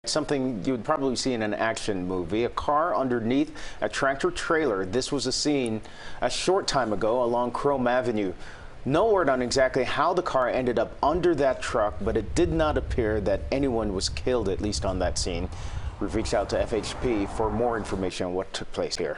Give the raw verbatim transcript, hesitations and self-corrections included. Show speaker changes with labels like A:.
A: Something you would probably see in an action movie, a car underneath a tractor trailer. This was a scene a short time ago along Krome Avenue. No word on exactly how the car ended up under that truck, but it did not appear that anyone was killed, at least on that scene. We've reached out to F H P for more information on what took place here.